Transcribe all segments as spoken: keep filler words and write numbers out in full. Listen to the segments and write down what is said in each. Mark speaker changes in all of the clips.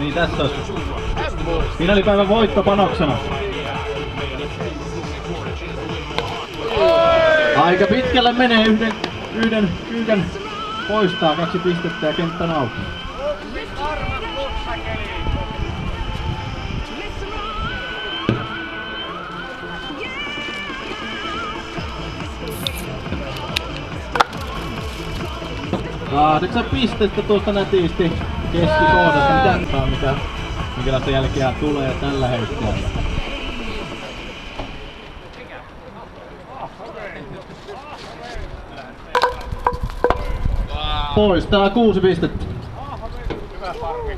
Speaker 1: Niin tässä olisi. Finaalipäivän voitto panoksena. Aika pitkälle menee yhden, yhden kyykän poistaa, kaksi pistettä ja kenttä on auki. Kahdeksan pistettä tuosta nätisti keskikohdasta. Mitä mitä minkälaista jälkeä tulee tällä hetkellä. Poistaa kuusi pistettä.
Speaker 2: Hyvä parvi.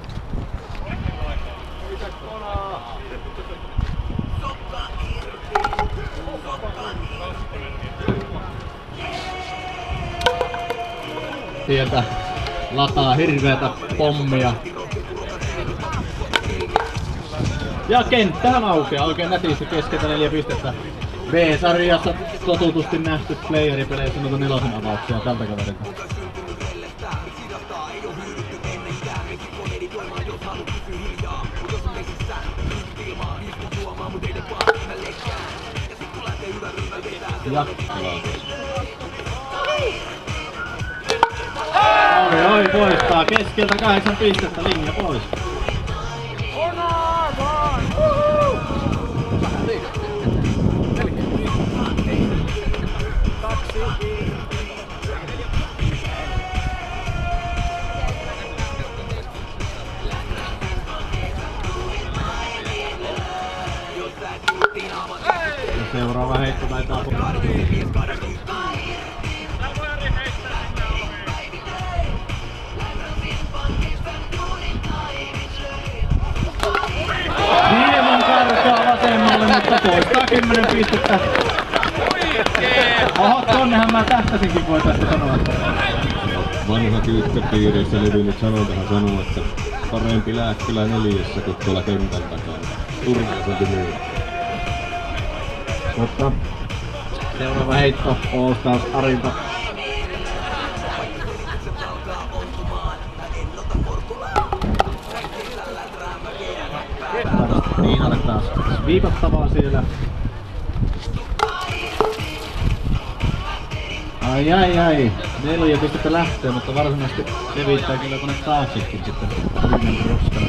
Speaker 1: Sieltä lataa hirveätä pommia. Ja kenttähän aukeaa oikein nätisti keskeltä neljä pistettä. B-sarjassa totutusti nähty playeripeleissä noita nelosen avauksia tältä kaverilta. Ja Oi oi poistaa keskeltä kahdeksan pistettä, linja pois. Ja seuraava heitto taitaa hieman karkaa vasemmalle, mutta poistaa kymmenen pistettä. Oho, tonnehan mä tähtäsinkin voi tästä sanoa.
Speaker 3: Vanha kyykkäpiirissä levinnyt sanontahan sanoo, että parempi lääkkylä neljässä kuin tuolla kentän takana. Turvallisempi myy.
Speaker 1: Mutta seuraava heitto, postaus Arilta. Niinalle taas viipattavaa siellä. Ai ai ai, neljä pistettä lähtee, mutta varsinaisesti se viittaa kyllä tuonne taaksekin sitten yhden roskana.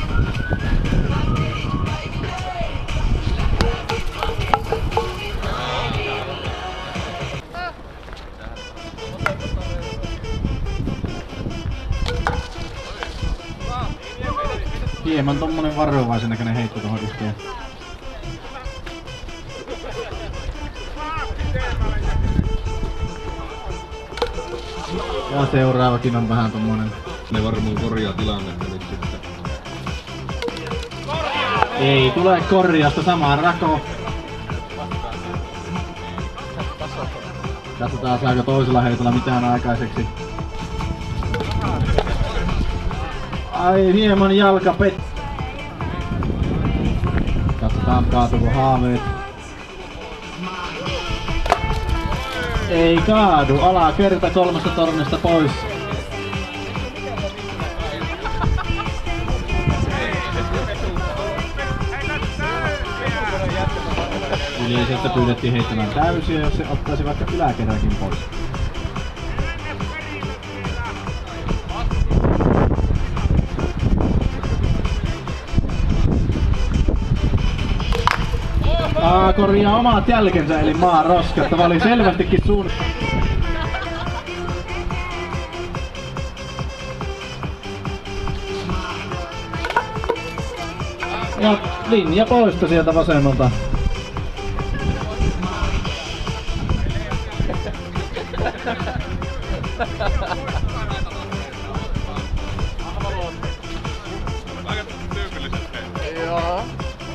Speaker 1: Hieman tommonen varovaisen näköinen heitto tohon yhteen. Ja seuraavakin on vähän tommonen.
Speaker 3: Ne varmaan korjaa tilannetta nyt sitten.
Speaker 1: Ei tule korjausta, samaan rako. Katsotaan saako toisella heitolla mitään aikaiseksi. Ai hieman jalka pet. Katsotaan kaatuuko haaveet. Ei kaadu, alakerta kolmesta tornista pois. Yleiseltä pyydettiin heittämään täysiä, jos se ottaisi vaikka yläkerrankin pois. Aa, korjaa omat jälkensä eli maan roskat. Tämä oli selvästikin suun... Ja linja poista sieltä vasemmalta.
Speaker 2: Joo.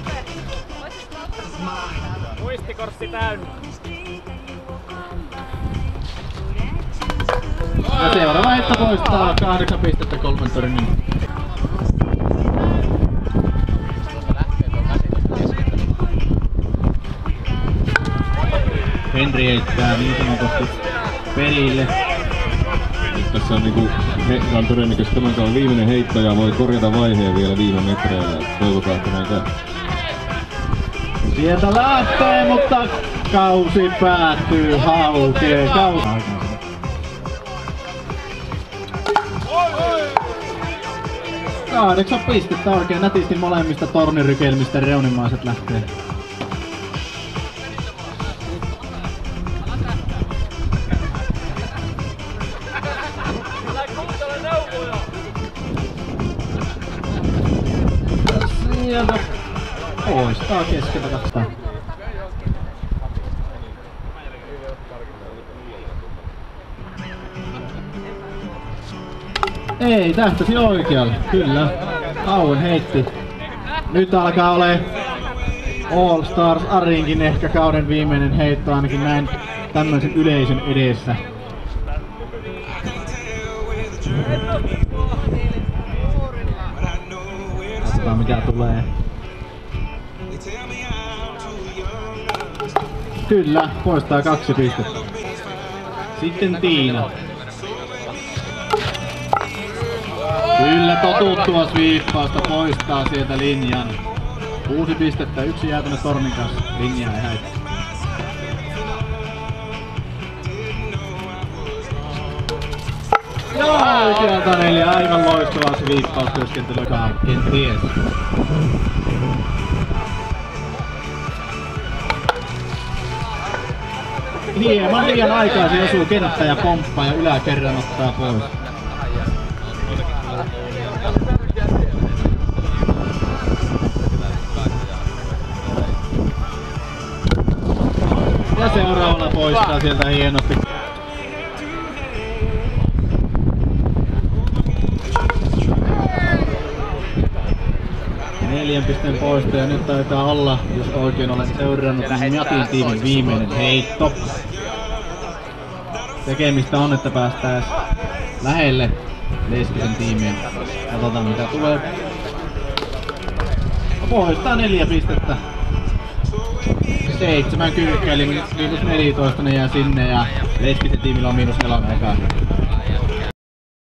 Speaker 2: Muistikortti täynnä.
Speaker 1: Ja seuraava heitto poistaa kahdeksan pistettä kolmen tornin. Henri heittää niin sanotusti perille.
Speaker 3: Nyt tässä on niinku, he, on todennäköisesti tämän kauden viimeinen heitto ja voi korjata vaiheen vielä viime metreillä. Toivotaan, että näin käy.
Speaker 1: Sieltä lähtee, mutta kausi päättyy Haukeen. Kausi. Kahdeksan pistettä oikein nätisti molemmista tornirykelmistä reunimaiset lähtee. Sieltä poistaa keskeltä katsotaan. Ei, tähtäsi oikealle, kyllä. Auen heitti. Nyt alkaa ole All Stars Arinkin ehkä kauden viimeinen heitto, ainakin näin tämmöisen yleisön edessä. Katsotaan mitä tulee. Kyllä, poistaa kaksi pistettä. Sitten Tiina. Kyllä totuttua sviippausta poistaa sieltä linjan. Kuusi pistettä, yksi jäätynyt tornin kanssa. Linjaa ei häitä. Joo, oikealta neljä. Aivan loistavaa sviippaustyöskentelyä. Kenties. Hieman liian aikaisin osuu kenttä ja pomppaa ja yläkerran ottaa pois. Ja seuraavana poistaa sieltä hienosti. Neljän pisteen poisto ja nyt taitaa olla, jos oikein olen seurannut, niin Jatin tiimin viimeinen heitto. Tekemistä on, että päästään lähelle Leskisen tiimiä. Katsotaan mitä tulee. Poistaa neljä pistettä. Seitsemän kyykkä eli miinus neljätoista ne jää sinne ja Leskisen tiimillä on miinus neljä eka.